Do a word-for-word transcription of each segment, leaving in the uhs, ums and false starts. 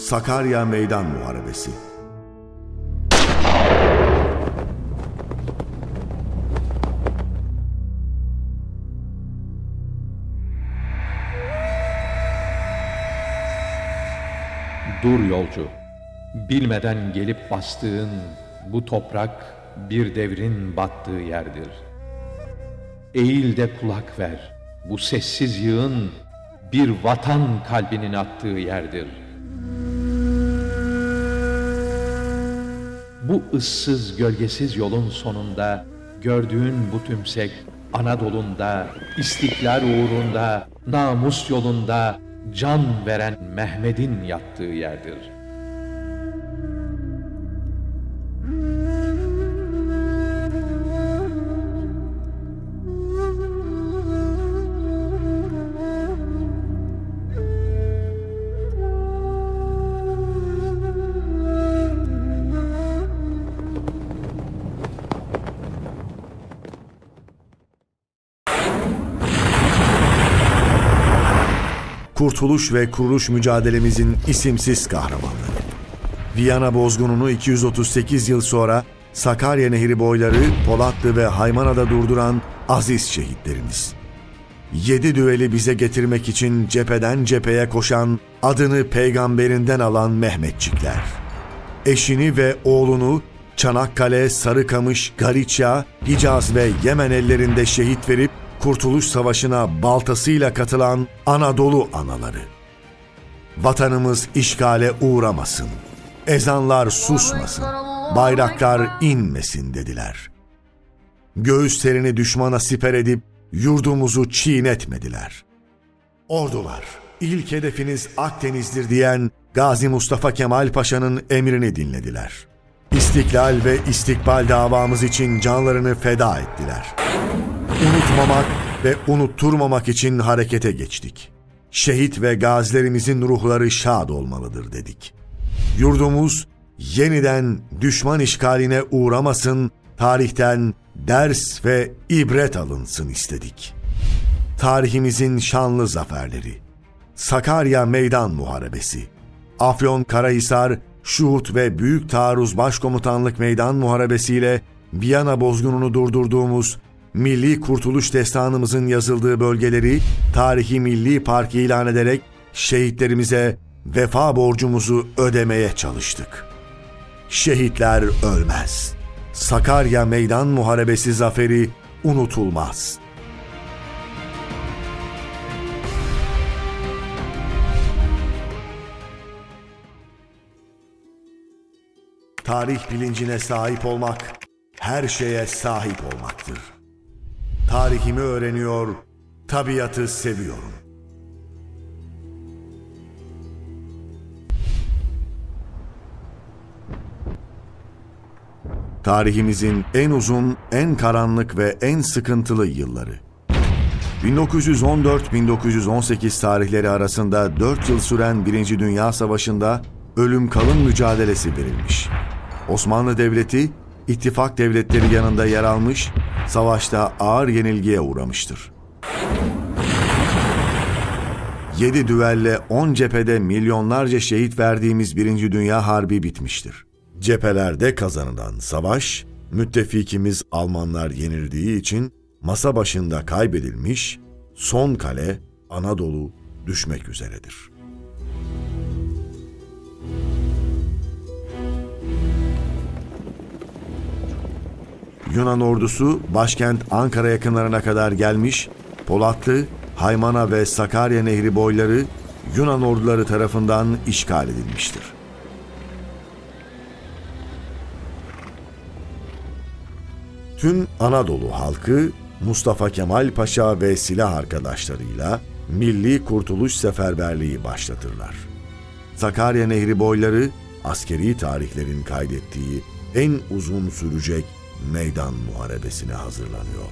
Sakarya Meydan Muharebesi. Dur yolcu, bilmeden gelip bastığın bu toprak bir devrin battığı yerdir. Eğil de kulak ver, bu sessiz yığın bir vatan kalbinin attığı yerdir. Bu ıssız gölgesiz yolun sonunda gördüğün bu tümsek Anadolu'nda, istiklal uğrunda, namus yolunda can veren Mehmet'in yattığı yerdir. Kurtuluş ve kuruluş mücadelemizin isimsiz kahramanları. Viyana bozgununu iki yüz otuz sekiz yıl sonra Sakarya Nehri boyları Polatlı ve Haymana'da durduran aziz şehitlerimiz. Yedi düveli bize getirmek için cepheden cepheye koşan, adını peygamberinden alan Mehmetçikler. Eşini ve oğlunu Çanakkale, Sarıkamış, Galicia, Hicaz ve Yemen ellerinde şehit verip Kurtuluş Savaşı'na baltasıyla katılan Anadolu anaları. Vatanımız işgale uğramasın, ezanlar susmasın, bayraklar inmesin dediler. Göğüslerini düşmana siper edip yurdumuzu çiğnetmediler. Ordular, ilk hedefiniz Akdeniz'dir diyen Gazi Mustafa Kemal Paşa'nın emrini dinlediler. İstiklal ve istikbal davamız için canlarını feda ettiler. Unutmamak ve unutturmamak için harekete geçtik. Şehit ve gazilerimizin ruhları şad olmalıdır dedik. Yurdumuz yeniden düşman işgaline uğramasın, tarihten ders ve ibret alınsın istedik. Tarihimizin şanlı zaferleri, Sakarya Meydan Muharebesi, Afyonkarahisar, Şuhut ve Büyük Taarruz Başkomutanlık Meydan Muharebesi ile Viyana bozgununu durdurduğumuz Milli Kurtuluş Destanımızın yazıldığı bölgeleri tarihi milli park ilan ederek şehitlerimize vefa borcumuzu ödemeye çalıştık. Şehitler ölmez. Sakarya Meydan Muharebesi zaferi unutulmaz. Tarih bilincine sahip olmak, her şeye sahip olmaktır. Tarihimi öğreniyor, tabiatı seviyorum. Tarihimizin en uzun, en karanlık ve en sıkıntılı yılları. bin dokuz yüz on dört bin dokuz yüz on sekiz tarihleri arasında dört yıl süren Birinci Dünya Savaşı'nda ölüm kalım mücadelesi verilmiş. Osmanlı Devleti, ittifak devletleri yanında yer almış, savaşta ağır yenilgiye uğramıştır. Yedi düvelle on cephede milyonlarca şehit verdiğimiz Birinci Dünya Harbi bitmiştir. Cephelerde kazanılan savaş, müttefikimiz Almanlar yenildiği için masa başında kaybedilmiş, son kale Anadolu düşmek üzeredir. Yunan ordusu başkent Ankara yakınlarına kadar gelmiş, Polatlı, Haymana ve Sakarya Nehri boyları Yunan orduları tarafından işgal edilmiştir. Tüm Anadolu halkı Mustafa Kemal Paşa ve silah arkadaşlarıyla Milli Kurtuluş Seferberliği başlatırlar. Sakarya Nehri boyları askeri tarihlerin kaydettiği en uzun sürecek meydan muharebesine hazırlanıyor.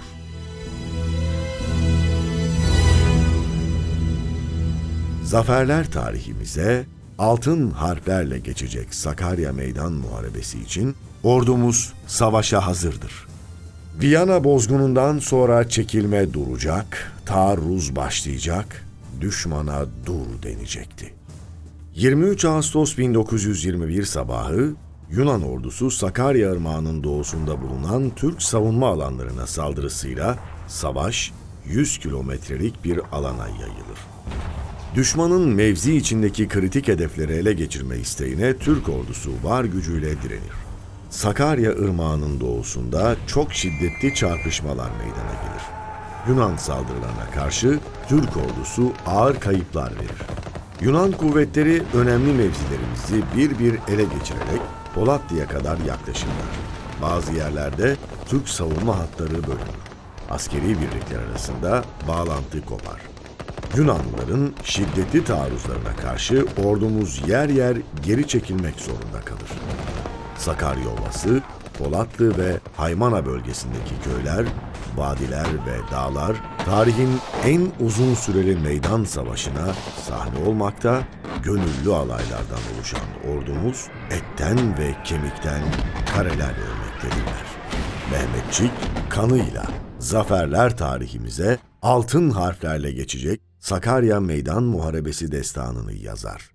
Zaferler tarihimize altın harflerle geçecek Sakarya Meydan Muharebesi için ordumuz savaşa hazırdır. Viyana bozgunundan sonra çekilme duracak, taarruz başlayacak, düşmana dur denecekti. yirmi üç Ağustos bin dokuz yüz yirmi bir sabahı Yunan ordusu Sakarya Irmağı'nın doğusunda bulunan Türk savunma alanlarına saldırısıyla savaş yüz kilometrelik bir alana yayılır. Düşmanın mevzi içindeki kritik hedefleri ele geçirme isteğine Türk ordusu var gücüyle direnir. Sakarya Irmağı'nın doğusunda çok şiddetli çarpışmalar meydana gelir. Yunan saldırılarına karşı Türk ordusu ağır kayıplar verir. Yunan kuvvetleri önemli mevzilerimizi bir bir ele geçirerek Polatlı'ya kadar yaklaşırlar. Bazı yerlerde Türk savunma hatları bölünür. Askeri birlikler arasında bağlantı kopar. Yunanlıların şiddetli taarruzlarına karşı ordumuz yer yer geri çekilmek zorunda kalır. Sakarya Ovası, Polatlı ve Haymana bölgesindeki köyler, vadiler ve dağlar tarihin en uzun süreli meydan savaşına sahne olmakta, gönüllü alaylardan oluşan ordumuz etten ve kemikten kareler örmektedirler. Mehmetçik kanıyla zaferler tarihimize altın harflerle geçecek Sakarya Meydan Muharebesi destanını yazar.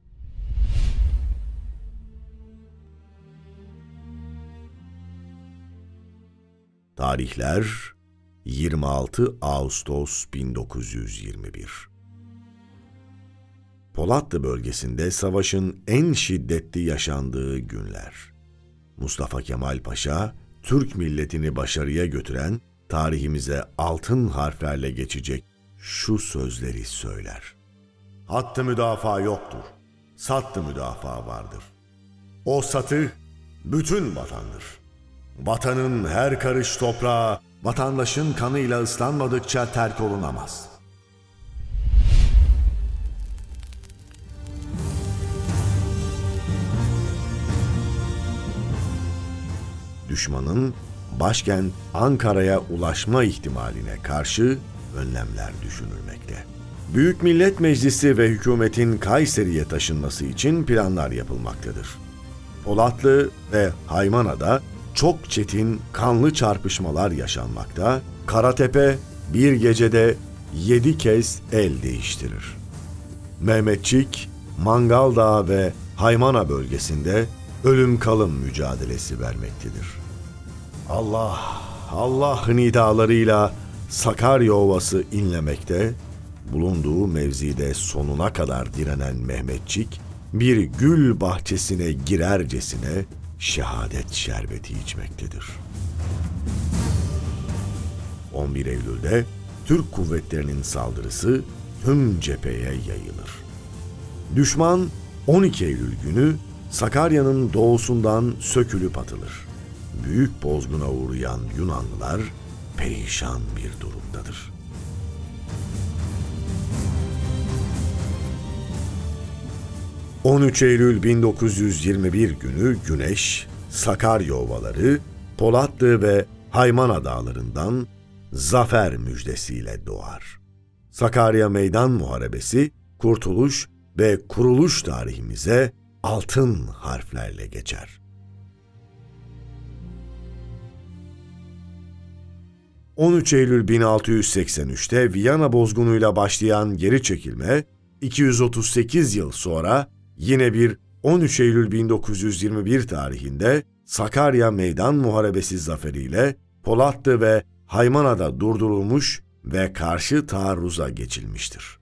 Tarihler yirmi altı Ağustos bin dokuz yüz yirmi bir. Polatlı bölgesinde savaşın en şiddetli yaşandığı günler. Mustafa Kemal Paşa, Türk milletini başarıya götüren, tarihimize altın harflerle geçecek şu sözleri söyler. Hattı müdafaa yoktur, sattı müdafaa vardır. O satı bütün vatandır. Vatanın her karış toprağı, vatandaşın kanıyla ıslanmadıkça terk olunamaz. Düşmanın başkent Ankara'ya ulaşma ihtimaline karşı önlemler düşünülmekte. Büyük Millet Meclisi ve hükümetin Kayseri'ye taşınması için planlar yapılmaktadır. Polatlı ve Haymana'da çok çetin, kanlı çarpışmalar yaşanmakta, Karatepe bir gecede yedi kez el değiştirir. Mehmetçik, Mangal Dağı ve Haymana bölgesinde ölüm kalım mücadelesi vermektedir. Allah, Allah nidalarıyla Sakarya Ovası inlemekte, bulunduğu mevzide sonuna kadar direnen Mehmetçik, bir gül bahçesine girercesine şehadet şerbeti içmektedir. on bir Eylül'de Türk kuvvetlerinin saldırısı tüm cepheye yayılır. Düşman on iki Eylül günü Sakarya'nın doğusundan sökülüp atılır. Büyük bozguna uğrayan Yunanlılar perişan bir durumdadır. on üç Eylül bin dokuz yüz yirmi bir günü güneş, Sakarya Ovaları, Polatlı ve Haymana dağlarından zafer müjdesiyle doğar. Sakarya Meydan Muharebesi, kurtuluş ve kuruluş tarihimize altın harflerle geçer. on üç Eylül bin altı yüz seksen üç'te Viyana bozgunuyla başlayan geri çekilme, iki yüz otuz sekiz yıl sonra yine bir on üç Eylül bin dokuz yüz yirmi bir tarihinde Sakarya Meydan Muharebesi zaferiyle Polatlı ve Haymana'da durdurulmuş ve karşı taarruza geçilmiştir.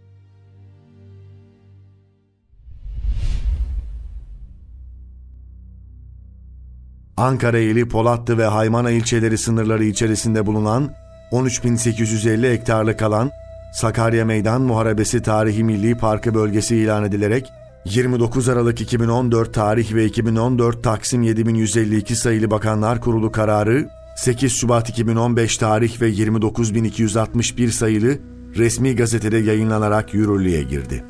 Ankara ili Polatlı ve Haymana ilçeleri sınırları içerisinde bulunan on üç bin sekiz yüz elli hektarlık alan Sakarya Meydan Muharebesi Tarihi Milli Parkı bölgesi ilan edilerek yirmi dokuz Aralık iki bin on dört tarih ve iki bin on dört Taksim yedi bin yüz elli iki sayılı Bakanlar Kurulu kararı, sekiz Şubat iki bin on beş tarih ve yirmi dokuz bin iki yüz altmış bir sayılı resmi gazetede yayınlanarak yürürlüğe girdi.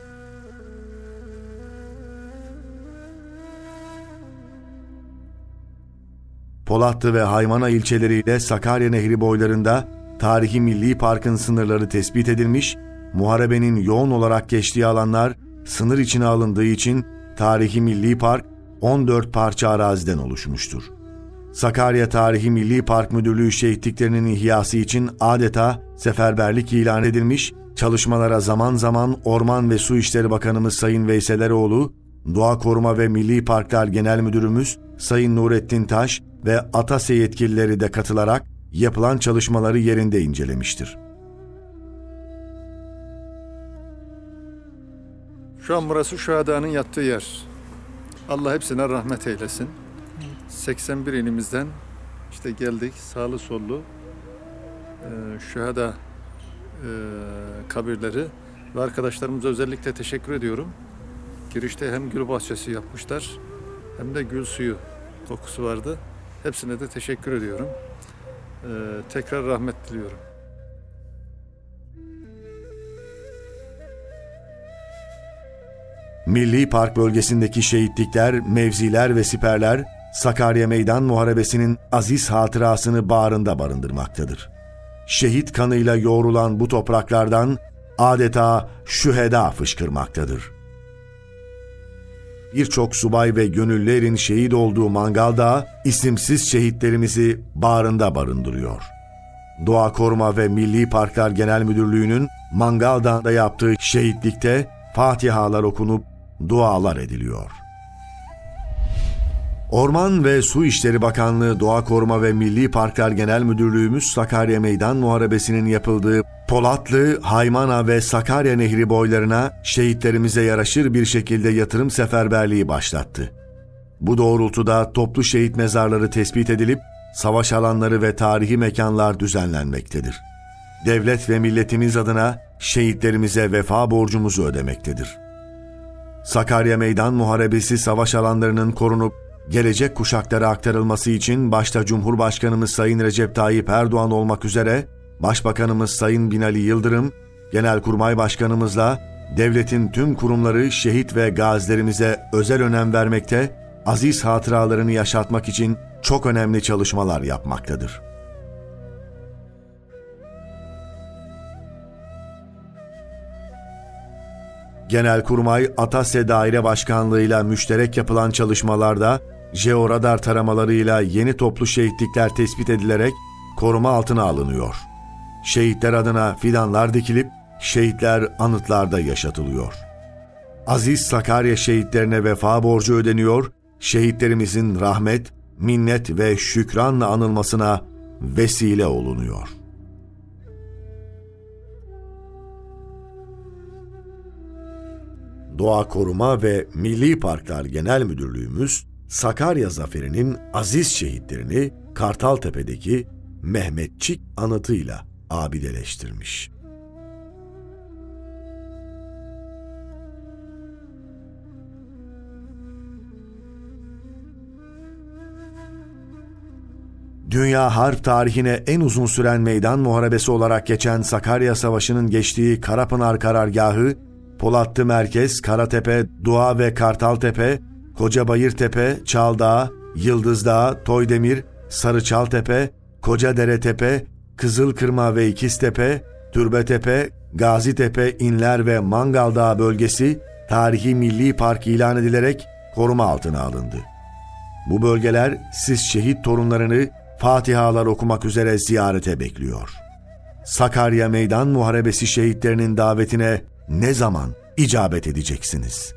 Polatlı ve Haymana ilçeleriyle Sakarya Nehri boylarında Tarihi Milli Park'ın sınırları tespit edilmiş, muharebenin yoğun olarak geçtiği alanlar sınır içine alındığı için Tarihi Milli Park on dört parça araziden oluşmuştur. Sakarya Tarihi Milli Park Müdürlüğü şehitliklerinin ihyası için adeta seferberlik ilan edilmiş, Çalışmalara zaman zaman Orman ve Su İşleri Bakanımız Sayın Veysel Eroğlu, Doğa Koruma ve Milli Parklar Genel Müdürümüz Sayın Nurettin Taş ve ATASE yetkilileri de katılarak yapılan çalışmaları yerinde incelemiştir. Şu an burası şuhadanın yattığı yer. Allah hepsine rahmet eylesin. seksen bir ilimizden işte geldik, sağlı sollu e, şuhada e, kabirleri ve arkadaşlarımıza özellikle teşekkür ediyorum. Girişte hem gül bahçesi yapmışlar hem de gül suyu kokusu vardı. Hepsine de teşekkür ediyorum. E, tekrar rahmet diliyorum. Milli Park bölgesindeki şehitlikler, mevziler ve siperler, Sakarya Meydan Muharebesi'nin aziz hatırasını bağrında barındırmaktadır. Şehit kanıyla yoğrulan bu topraklardan adeta şüheda fışkırmaktadır. Birçok subay ve gönüllerin şehit olduğu Mangal Dağı, isimsiz şehitlerimizi bağrında barındırıyor. Doğa Koruma ve Milli Parklar Genel Müdürlüğü'nün Mangal Dağı'nda yaptığı şehitlikte fatihalar okunup dualar ediliyor. Orman ve Su İşleri Bakanlığı, Doğa Koruma ve Milli Parklar Genel Müdürlüğümüz Sakarya Meydan Muharebesi'nin yapıldığı Polatlı, Haymana ve Sakarya Nehri boylarına şehitlerimize yaraşır bir şekilde yatırım seferberliği başlattı. Bu doğrultuda toplu şehit mezarları tespit edilip savaş alanları ve tarihi mekanlar düzenlenmektedir. Devlet ve milletimiz adına şehitlerimize vefa borcumuzu ödemektedir. Sakarya Meydan Muharebesi savaş alanlarının korunup gelecek kuşaklara aktarılması için başta Cumhurbaşkanımız Sayın Recep Tayyip Erdoğan olmak üzere Başbakanımız Sayın Binali Yıldırım, Genelkurmay Başkanımızla devletin tüm kurumları şehit ve gazilerimize özel önem vermekte, aziz hatıralarını yaşatmak için çok önemli çalışmalar yapmaktadır. Genelkurmay ATASE Daire Başkanlığı'yla müşterek yapılan çalışmalarda jeoradar taramalarıyla yeni toplu şehitlikler tespit edilerek koruma altına alınıyor. Şehitler adına fidanlar dikilip şehitler anıtlarda yaşatılıyor. Aziz Sakarya şehitlerine vefa borcu ödeniyor, şehitlerimizin rahmet, minnet ve şükranla anılmasına vesile olunuyor. Doğa Koruma ve Milli Parklar Genel Müdürlüğümüz, Sakarya Zaferi'nin aziz şehitlerini Kartaltepe'deki Mehmetçik anıtıyla abideleştirmiş. Dünya harp tarihine en uzun süren meydan muharebesi olarak geçen Sakarya Savaşı'nın geçtiği Karapınar karargahı, Polatlı Merkez, Karatepe, Dua ve Kartaltepe, Kocabayırtepe, Çaldağ, Yıldızdağ, Toydemir, Sarıçaltepe, Kocaderetepe, Kızılkırma ve İkiztepe, Türbetepe, Gazitepe, İnler ve Mangal Dağı bölgesi tarihi milli park ilan edilerek koruma altına alındı. Bu bölgeler siz şehit torunlarını fatihalar okumak üzere ziyarete bekliyor. Sakarya Meydan Muharebesi şehitlerinin davetine ne zaman icabet edeceksiniz?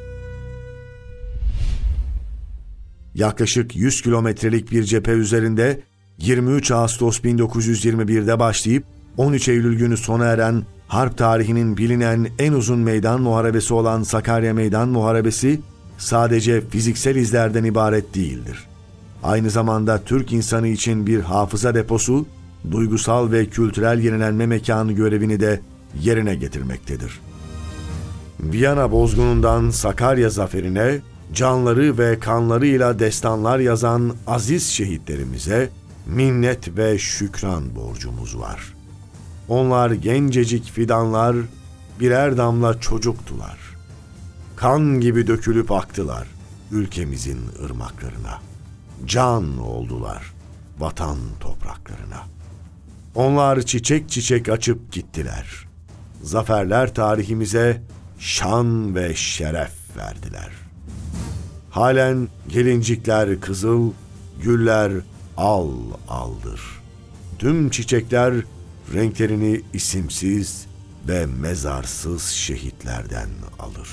Yaklaşık yüz kilometrelik bir cephe üzerinde yirmi üç Ağustos bin dokuz yüz yirmi bir'de başlayıp on üç Eylül günü sona eren harp tarihinin bilinen en uzun meydan muharebesi olan Sakarya Meydan Muharebesi sadece fiziksel izlerden ibaret değildir. Aynı zamanda Türk insanı için bir hafıza deposu, duygusal ve kültürel yenilenme mekanı görevini de yerine getirmektedir. Viyana bozgunundan Sakarya zaferine canları ve kanlarıyla destanlar yazan aziz şehitlerimize minnet ve şükran borcumuz var. Onlar gencecik fidanlar, birer damla çocuktular. Kan gibi dökülüp aktılar ülkemizin ırmaklarına. Can oldular vatan topraklarına. Onlar çiçek çiçek açıp gittiler. Zaferler tarihimize şan ve şeref verdiler. Halen gelincikler kızıl, güller al aldır. Tüm çiçekler renklerini isimsiz, ve mezarsız şehitlerden alır.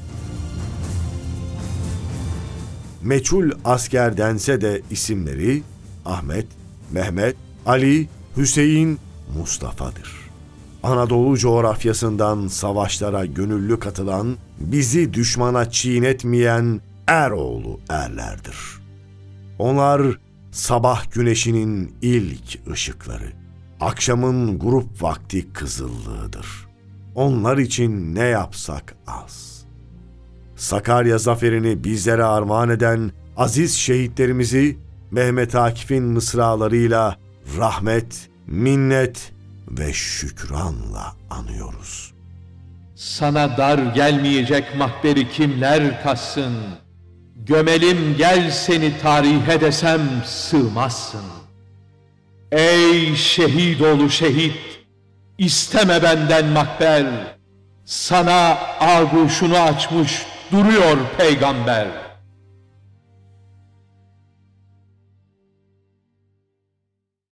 Meçhul asker dense de isimleri Ahmet, Mehmet, Ali, Hüseyin, Mustafa'dır. Anadolu coğrafyasından savaşlara gönüllü katılan, bizi düşmana çiğnetmeyen Eroğlu erlerdir. Onlar sabah güneşinin ilk ışıkları, akşamın grup vakti kızıllığıdır. Onlar için ne yapsak az. Sakarya zaferini bizlere armağan eden aziz şehitlerimizi Mehmet Akif'in mısralarıyla rahmet, minnet ve şükranla anıyoruz. Sana dar gelmeyecek mahberi kimler kassın? Gömelim gel seni tarihe desem sığmazsın. Ey şehit oğlu şehit, isteme benden mahber. Sana ağuşunu açmış duruyor peygamber.